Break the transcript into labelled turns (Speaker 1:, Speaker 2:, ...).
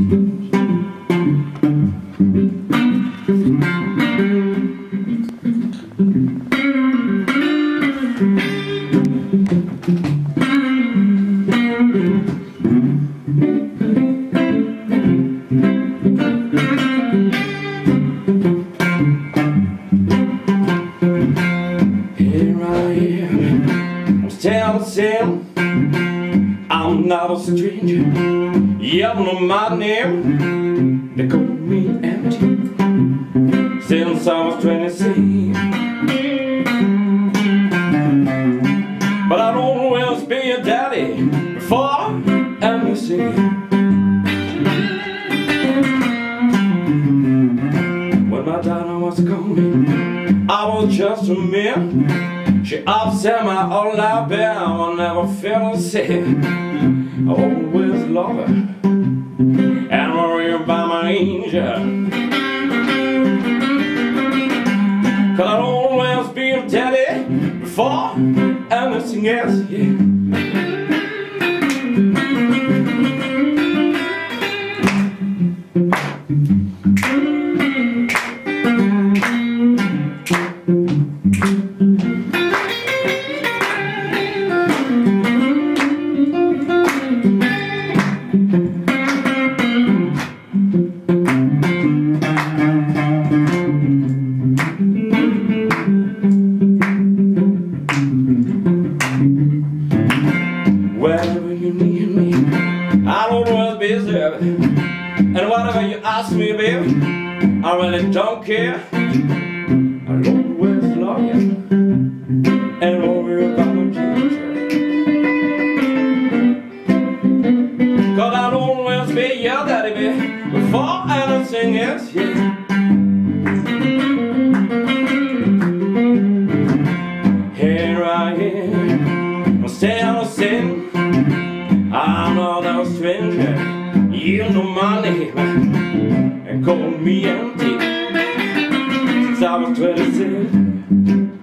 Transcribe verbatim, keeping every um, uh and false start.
Speaker 1: Still, I'm not a stranger. You know my name. They call me empty since I was twenty-six. But I'd always be your daddy before anything. When my daughter was gone, I was just a man. She upset my whole life, but I will never feel sick. I always love her and worry about my angel. Cause I'll always be your daddy before anything else, yeah. Wherever you need me, I'll always be there. And whatever you ask me, baby, I really don't care. I'll always love you and worry about my future. Cause I'll always be your daddy, baby, before anything else, yeah. Here I am, I'm still sitting. I'm not a stranger, you know my name, and call me empty since I was twenty-six.